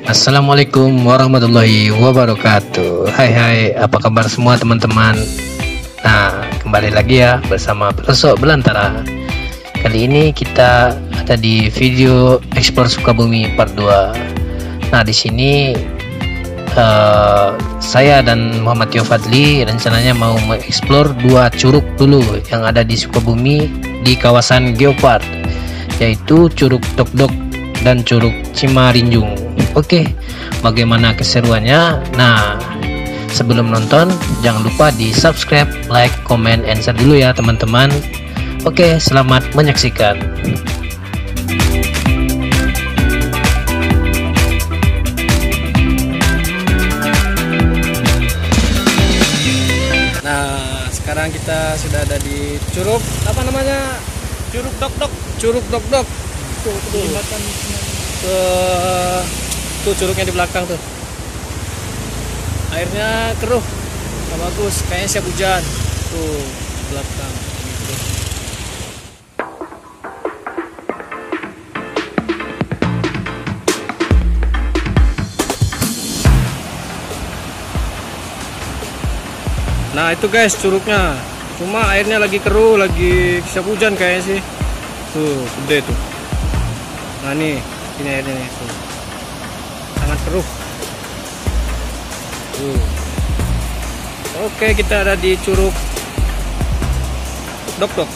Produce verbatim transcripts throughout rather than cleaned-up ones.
Assalamualaikum warahmatullahi wabarakatuh. Hai hai, apa kabar semua teman-teman? Nah, kembali lagi ya bersama Pelosok Belantara. Kali ini kita ada di video Explore Sukabumi part dua. Nah, di sini uh, saya dan Muhammad Tio Fadli rencananya mau mengeksplor dua curug dulu yang ada di Sukabumi di kawasan Geopark, yaitu Curug Dok-Dok dan Curug Cimarinjung. Oke, bagaimana keseruannya? Nah, sebelum nonton jangan lupa di subscribe, like, comment, and share dulu ya teman-teman. Oke, selamat menyaksikan. Nah, sekarang kita sudah ada di Curug apa namanya? Curug Dok-Dok. Curug Dok-Dok. Tuh, tuh. Tuh, tuh curugnya di belakang tuh. Airnya keruh, nggak bagus, kayaknya siap hujan. Tuh belakang. Gitu. Nah itu guys curugnya, cuma airnya lagi keruh, lagi siap hujan kayaknya sih. Tuh gede tuh. Nah nih, ini airnya nih tuh. Sangat keruh. Tuh. Oke, kita ada di Curug Dok-Dok.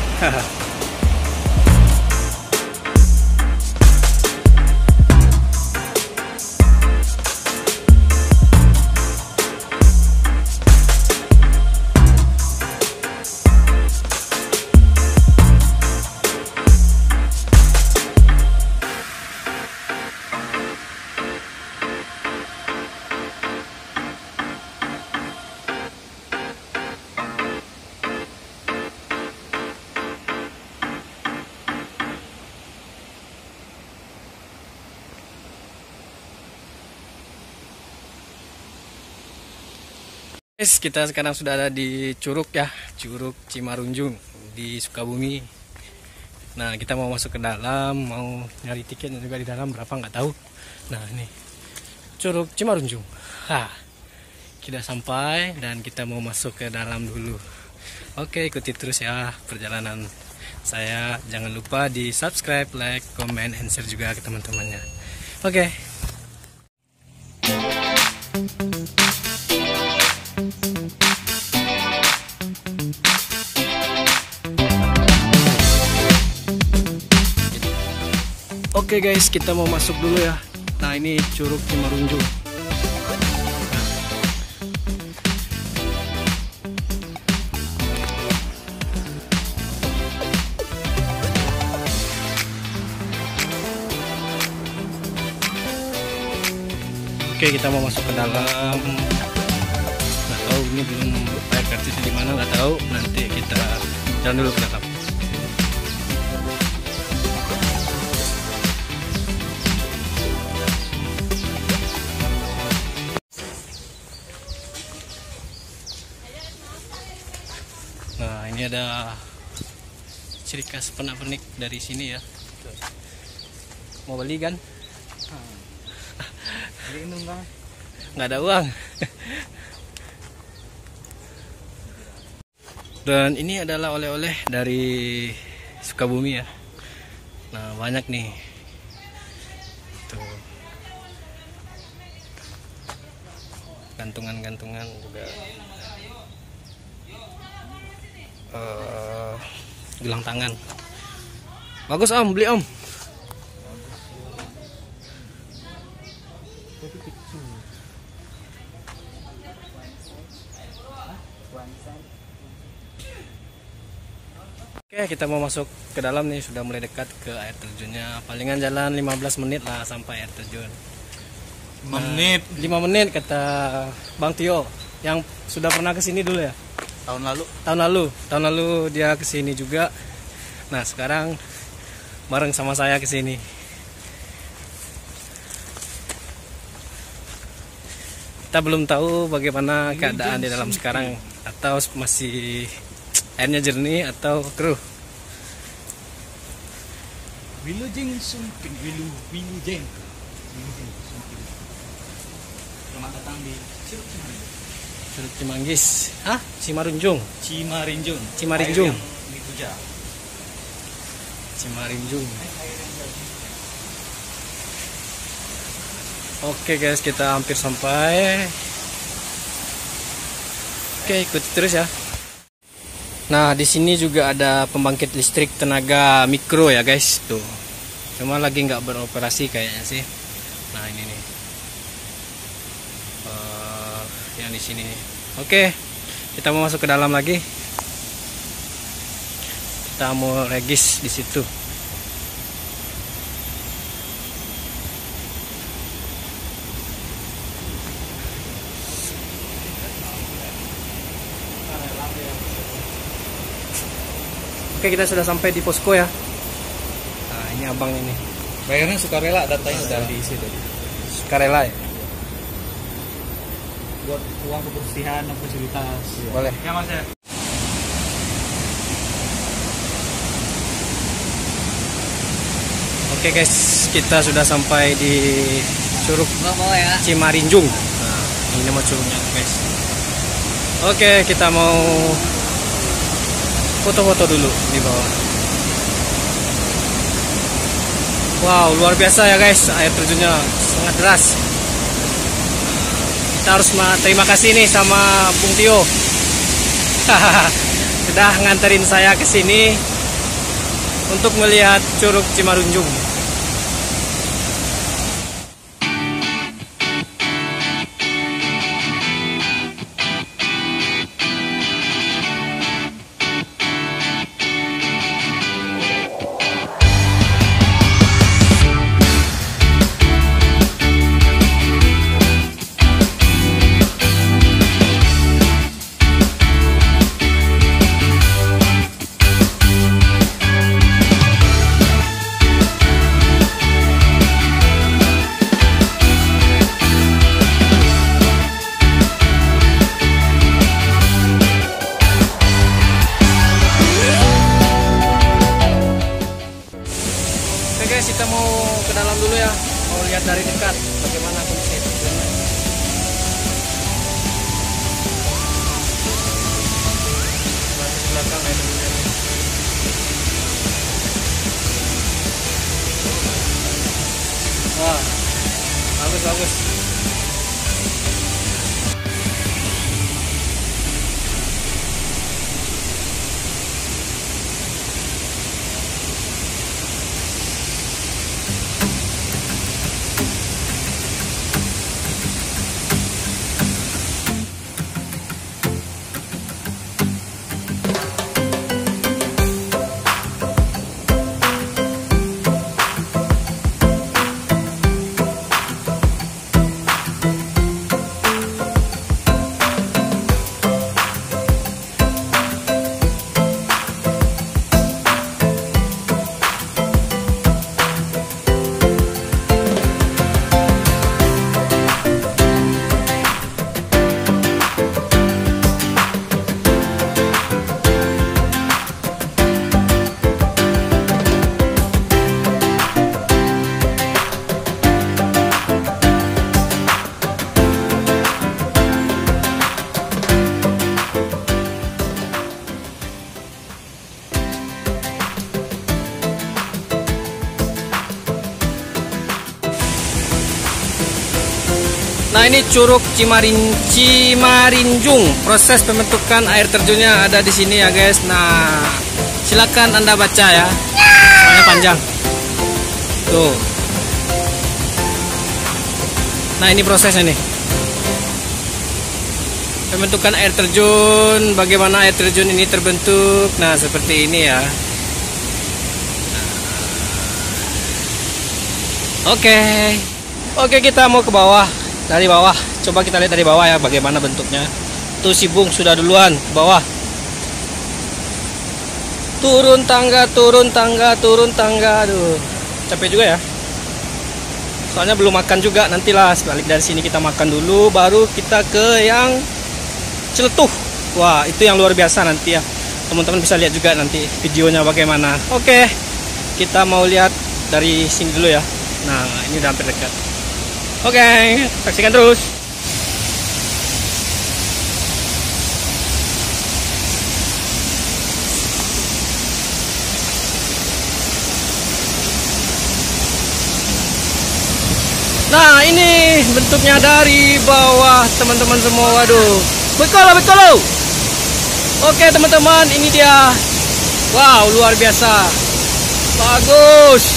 Guys, kita sekarang sudah ada di Curug ya, Curug Cimarunjung di Sukabumi. Nah, kita mau masuk ke dalam, mau nyari tiket juga di dalam berapa nggak tahu. Nah, ini Curug Cimarunjung. Hah, kita sampai dan kita mau masuk ke dalam dulu. Oke, ikuti terus ya perjalanan saya. Jangan lupa di subscribe, like, comment, and share juga ke teman-temannya. Oke. Oke guys, kita mau masuk dulu ya. Nah ini Curug Cimarunjung. Oke, kita mau masuk ke dalam. Nggak tahu ini belum bayar karcisnya di mana, nggak tahu. Nanti kita jalan dulu ke dalam. Nah ini ada ciri khas pernak-pernik dari sini ya. Mau beli kan? Beliin dong bang. Nggak ada uang. Dan ini adalah oleh-oleh dari Sukabumi ya. Nah banyak nih. Tuh. Gantungan-gantungan juga. Uh, gelang tangan bagus om, beli om. Oke, kita mau masuk ke dalam nih, sudah mulai dekat ke air terjunnya. Palingan jalan lima belas menit lah sampai air terjun. lima menit. lima menit kata Bang Tio yang sudah pernah kesini dulu ya. Tahun lalu. Tahun lalu, tahun lalu dia kesini juga. Nah sekarang bareng sama saya kesini. Kita belum tahu bagaimana keadaan di dalam sekarang, atau masih airnya jernih atau keruh. Wilujeng sumping, wilu wilujeng. Wilujeng sumping. Selamat datang di Curug Cimarinjung. Curug Cimanggis. Hah? Cimarunjung. Cimarinjung. Cimarinjung. Air yang dituja. Cimarinjung. Oke guys, kita hampir sampai. Oke, ikuti terus ya. Nah, di sini juga ada pembangkit listrik tenaga mikro ya guys, tuh. Cuma lagi nggak beroperasi kayaknya sih. Nah ini nih, uh, yang di sini. Oke, kita mau masuk ke dalam lagi. Kita mau regis di situ. Oke, kita sudah sampai di posko ya. Nah, ini abang ini. Bayarnya sukarela, datanya udah diisi tadi. Sukarela ya? Buat uang kebersihan dan fasilitas. Boleh. Ya mas ya. Oke guys, kita sudah sampai di Curug ya. Cimarinjung. Nah, ini nama curugnya guys. Oke, kita mau foto-foto dulu di bawah. Wow, luar biasa ya guys, air terjunnya sangat deras. Kita harus terima kasih nih sama Bung Tio. Sudah nganterin saya ke sini untuk melihat Curug Cimarunjung. Kita mau ke dalam dulu ya, mau lihat dari dekat bagaimana kondisi itu. Di belakang air terjun. Wah, bagus bagus. Nah ini Curug Cimarin Cimarinjung. Proses pembentukan air terjunnya ada di sini ya guys. Nah silakan Anda baca ya. Soalnya panjang. Tuh. Nah ini prosesnya nih. Pembentukan air terjun. Bagaimana air terjun ini terbentuk. Nah seperti ini ya. Oke. Oke kita mau ke bawah. Dari bawah, coba kita lihat dari bawah ya bagaimana bentuknya. Tuh si Bung sudah duluan ke bawah. Turun tangga, turun tangga, turun tangga. Aduh, capek juga ya. Soalnya belum makan juga, nantilah sebalik dari sini kita makan dulu, baru kita ke yang Celetuh. Wah, itu yang luar biasa nanti ya. Teman-teman bisa lihat juga nanti videonya bagaimana. Oke, kita mau lihat dari sini dulu ya. Nah, ini udah hampir dekat. Oke, saksikan terus. Nah, ini bentuknya dari bawah teman-teman semua. Waduh, bekolo bekolo. Oke teman-teman, ini dia. Wow, luar biasa. Bagus.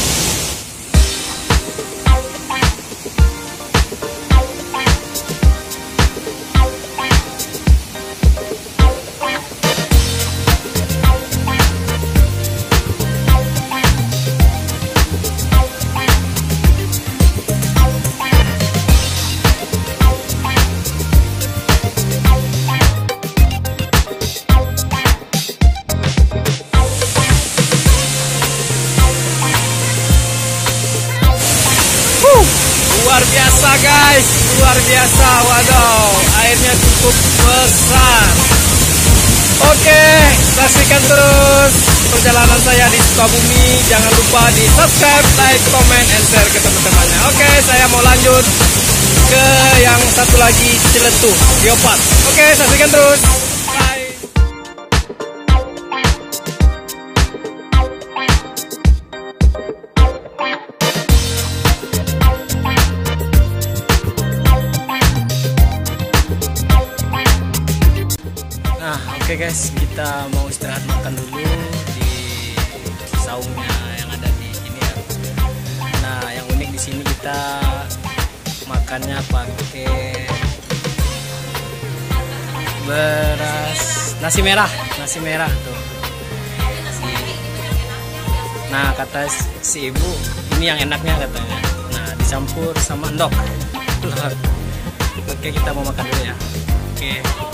Luar biasa guys, luar biasa. Waduh, airnya cukup besar. Oke, saksikan terus perjalanan saya di Sukabumi. Jangan lupa di subscribe, like, comment, and share ke teman-temannya. Oke, saya mau lanjut ke yang satu lagi, Ciletuh, Geopark. Oke, saksikan terus. Bye. Nah, oke okay guys, kita mau istirahat makan dulu di saungnya yang ada di sini ya. Nah, yang unik di sini kita makannya pakai beras nasi merah, nasi merah tuh. Nah, kata si ibu ini yang enaknya katanya. Nah, dicampur sama endok. Oke, kita mau makan dulu ya. Oke.